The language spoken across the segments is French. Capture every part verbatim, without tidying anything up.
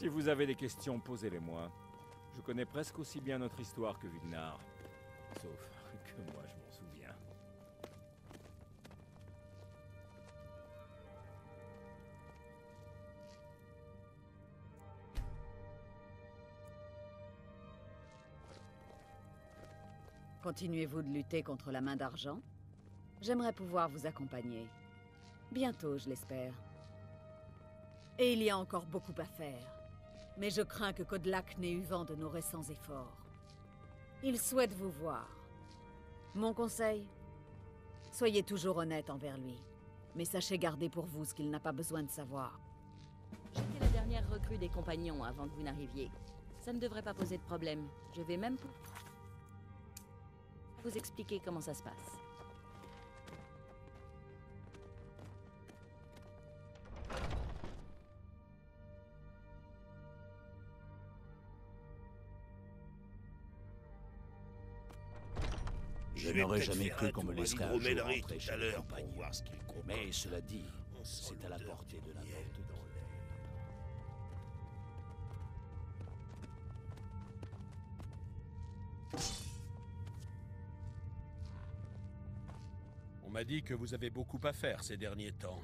Si vous avez des questions, posez-les-moi. Je connais presque aussi bien notre histoire que Vignar. Sauf que moi, je m'en souviens. Continuez-vous de lutter contre la main d'argent? J'aimerais pouvoir vous accompagner. Bientôt, je l'espère. Et il y a encore beaucoup à faire. Mais je crains que Kodlak n'ait eu vent de nos récents efforts. Il souhaite vous voir. Mon conseil? Soyez toujours honnête envers lui. Mais sachez garder pour vous ce qu'il n'a pas besoin de savoir. J'étais la dernière recrue des compagnons avant que vous n'arriviez. Ça ne devrait pas poser de problème. Je vais même vous expliquer comment ça se passe. Je n'aurais jamais cru qu'on me laisserait un jour rentrer tout chez à les l'heure pour compagnons. voir ce qu'il comprend. Mais cela dit, On sent c'est à la l'odeur portée de du n'importe miel qui. dans l'air. On m'a dit que vous avez beaucoup à faire ces derniers temps.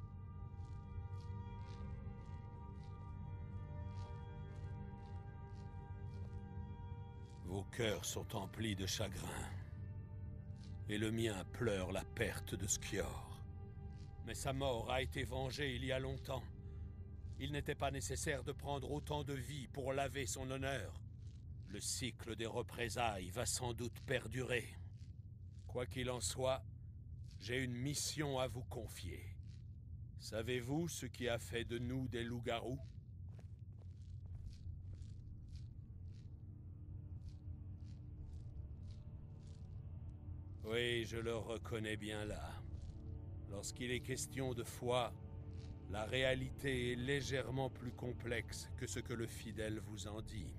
Vos cœurs sont emplis de chagrin. Et le mien pleure la perte de Skjor. Mais sa mort a été vengée il y a longtemps. Il n'était pas nécessaire de prendre autant de vies pour laver son honneur. Le cycle des représailles va sans doute perdurer. Quoi qu'il en soit, j'ai une mission à vous confier. Savez-vous ce qui a fait de nous des loups-garous? Oui, je le reconnais bien là. Lorsqu'il est question de foi, la réalité est légèrement plus complexe que ce que le fidèle vous en dit.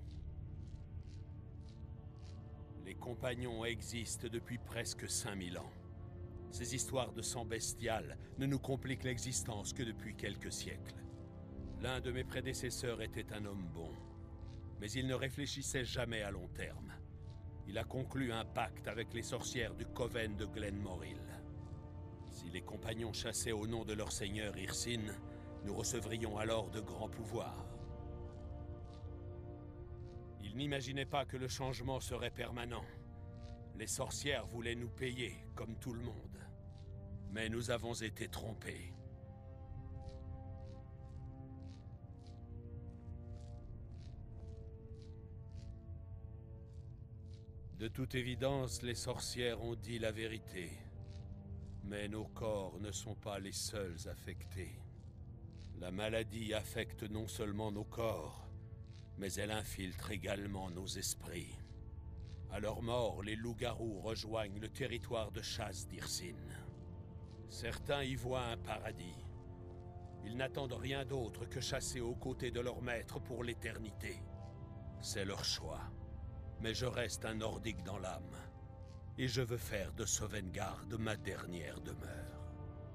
Les compagnons existent depuis presque cinq mille ans. Ces histoires de sang bestial ne nous compliquent l'existence que depuis quelques siècles. L'un de mes prédécesseurs était un homme bon, mais il ne réfléchissait jamais à long terme. Il a conclu un pacte avec les sorcières du Coven de Glenmoril. Si les compagnons chassaient au nom de leur seigneur Hircine, nous recevrions alors de grands pouvoirs. Ils n'imaginaient pas que le changement serait permanent. Les sorcières voulaient nous payer, comme tout le monde. Mais nous avons été trompés. De toute évidence, les sorcières ont dit la vérité. Mais nos corps ne sont pas les seuls affectés. La maladie affecte non seulement nos corps, mais elle infiltre également nos esprits. À leur mort, les loups-garous rejoignent le territoire de chasse d'Hircine. Certains y voient un paradis. Ils n'attendent rien d'autre que chasser aux côtés de leur maître pour l'éternité. C'est leur choix. Mais je reste un nordique dans l'âme. Et je veux faire de Sovngarde ma dernière demeure.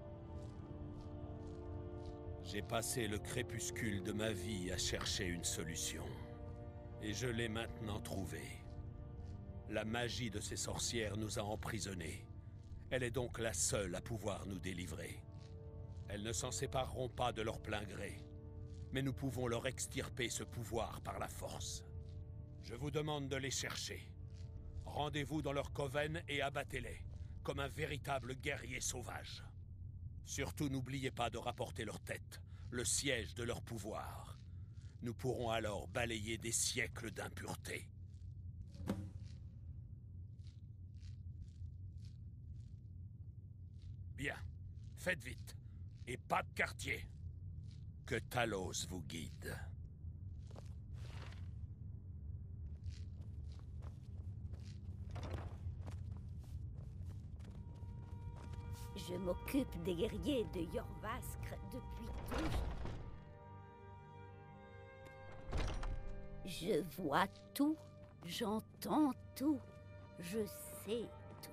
J'ai passé le crépuscule de ma vie à chercher une solution. Et je l'ai maintenant trouvée. La magie de ces sorcières nous a emprisonnés. Elle est donc la seule à pouvoir nous délivrer. Elles ne s'en sépareront pas de leur plein gré. Mais nous pouvons leur extirper ce pouvoir par la force. Je vous demande de les chercher. Rendez-vous dans leur coven et abattez-les, comme un véritable guerrier sauvage. Surtout n'oubliez pas de rapporter leur tête, le siège de leur pouvoir. Nous pourrons alors balayer des siècles d'impureté. Bien, faites vite, et pas de quartier. Que Talos vous guide. Je m'occupe des guerriers de Jorvaskr depuis toujours. Je vois tout, j'entends tout, je sais tout.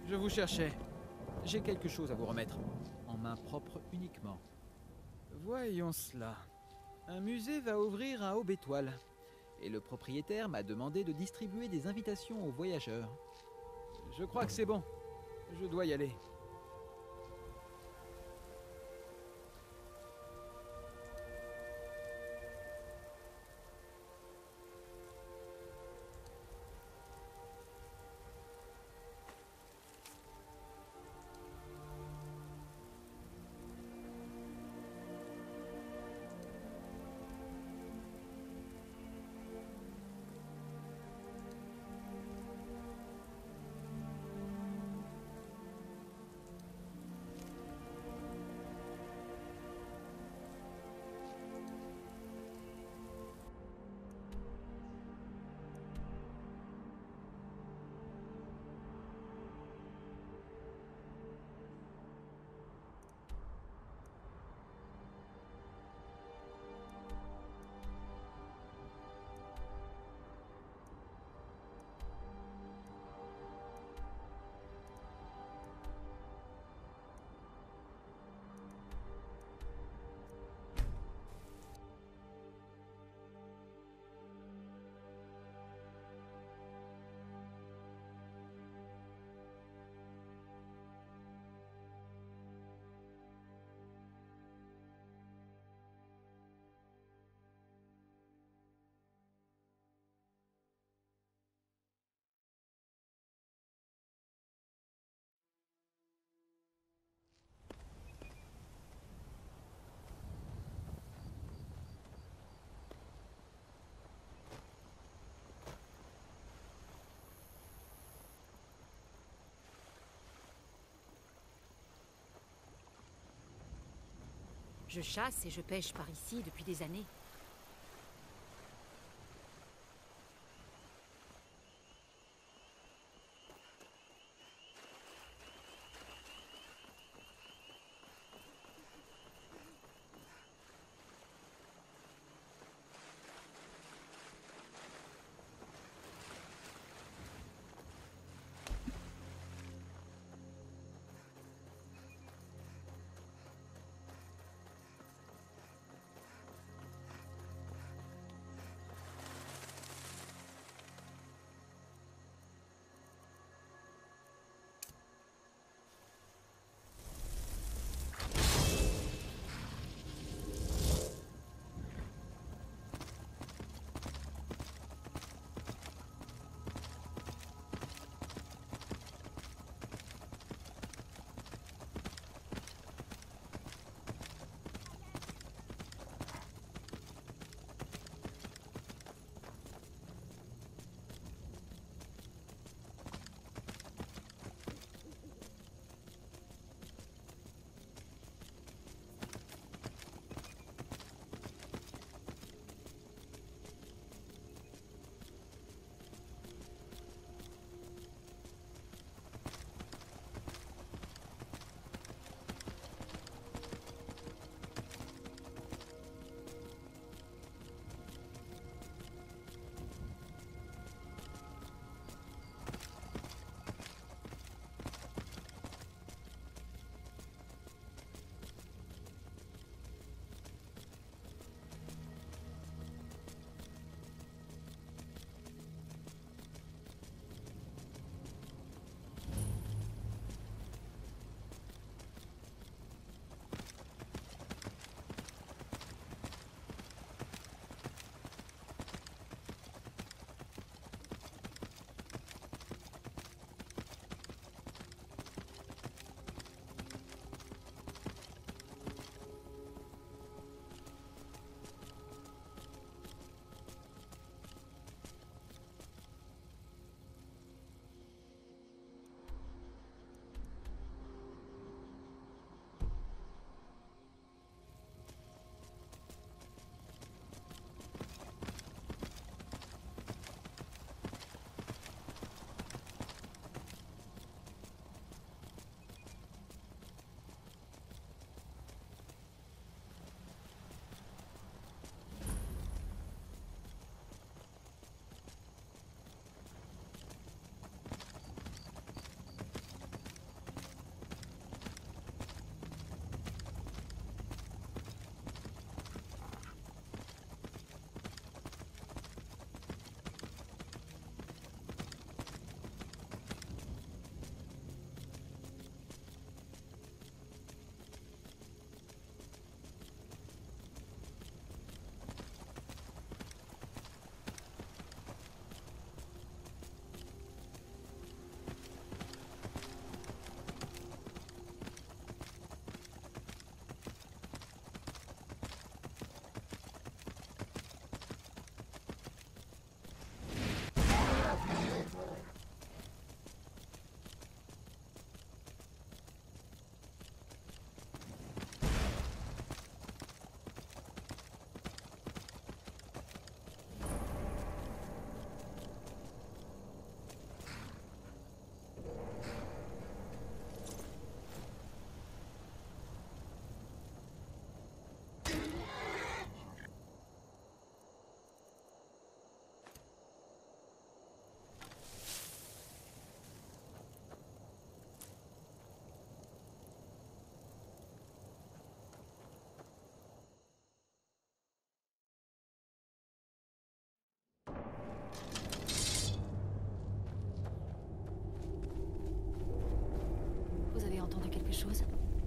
Je vous cherchais. J'ai quelque chose à vous remettre. En main propre uniquement. Voyons cela. Un musée va ouvrir à Aube-Étoile. Et le propriétaire m'a demandé de distribuer des invitations aux voyageurs. Je crois que c'est bon. Je dois y aller. Je chasse et je pêche par ici depuis des années. entendu quelque chose?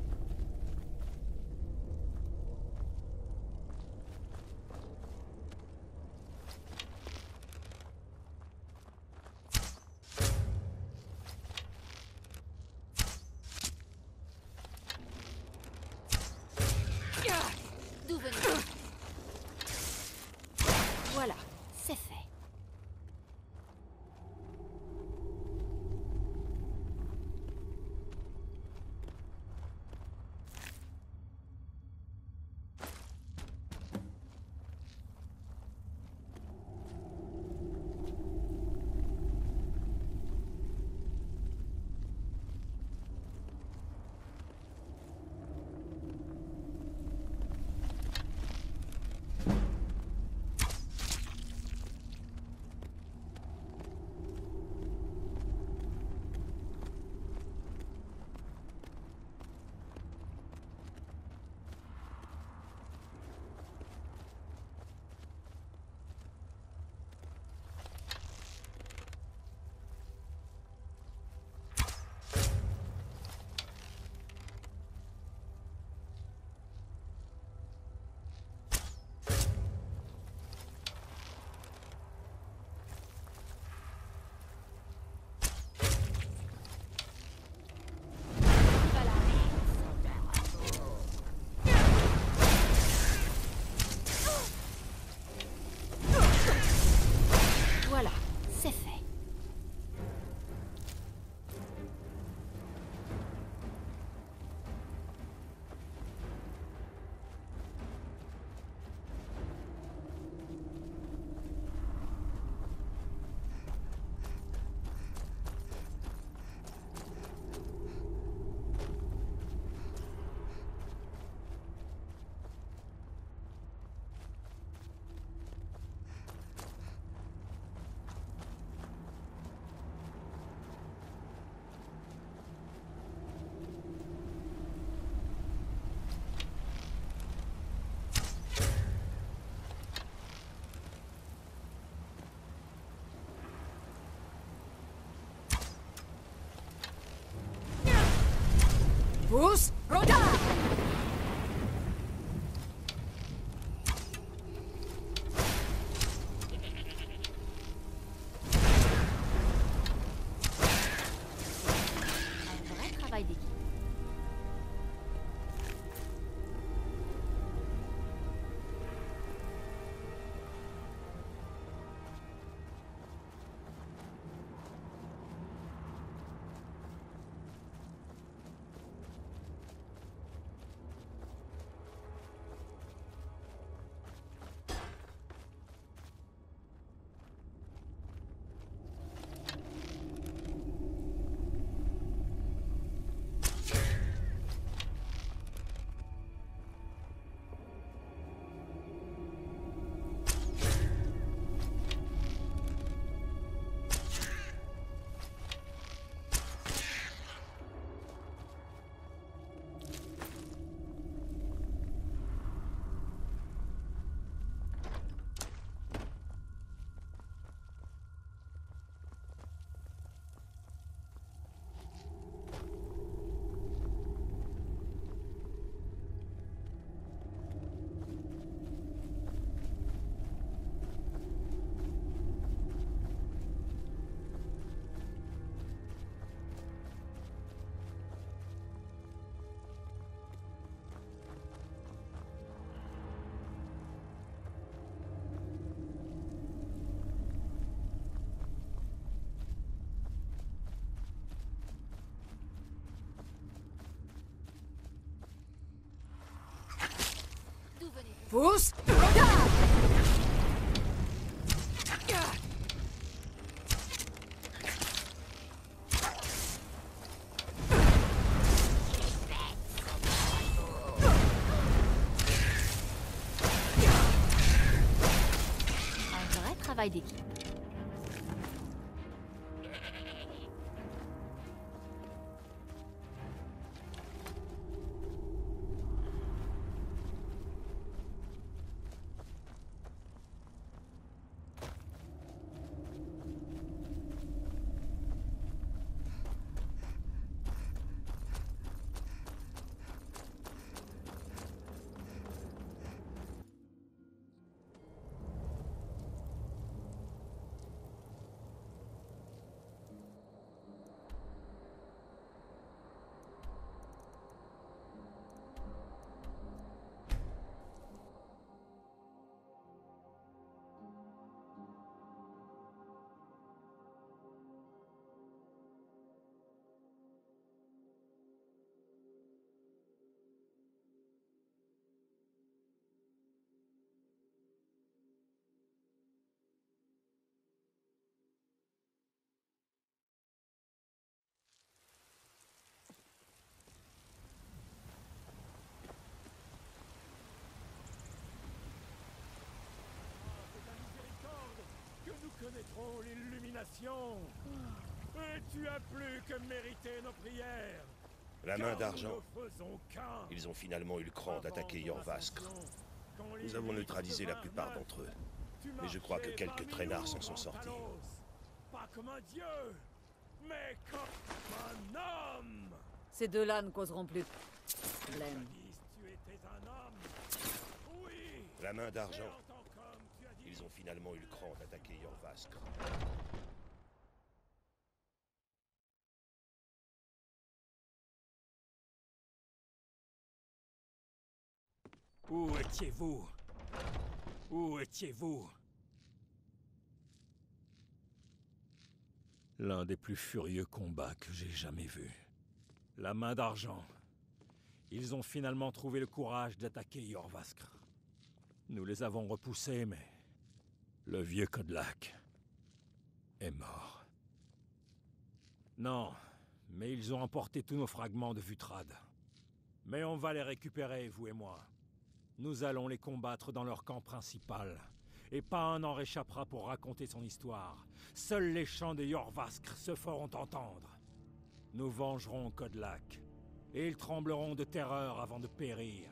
D'où venez-vous? Voilà, c'est fait. Voilà, c'est fait. Pousse, regarde! Un vrai travail d'équipe. Pousse, regarde! Un vrai travail d'équipe. connaîtront l'illumination. Et tu as plus que mérité nos prières. La main d'argent. Nous ne faisons qu'un. Ils ont finalement eu le cran d'attaquer Jorvaskr. Nous avons neutralisé la plupart d'entre eux. Mais je crois que quelques traînards s'en sont sortis. Pas comme un dieu, mais comme un homme. Ces deux-là ne causeront plus de problème. Tu étais un homme. Oui. La main d'argent. Ils ont finalement eu le cran d'attaquer Jorvaskr. Où étiez-vous? Où étiez-vous? L'un des plus furieux combats que j'ai jamais vus. La main d'argent. Ils ont finalement trouvé le courage d'attaquer Jorvaskr. Nous les avons repoussés, mais... le vieux Kodlak est mort. Non, mais ils ont emporté tous nos fragments de Vutrad. Mais on va les récupérer, vous et moi. Nous allons les combattre dans leur camp principal. Et pas un n'en réchappera pour raconter son histoire. Seuls les chants de Jorvaskr se feront entendre. Nous vengerons Kodlak. Et ils trembleront de terreur avant de périr.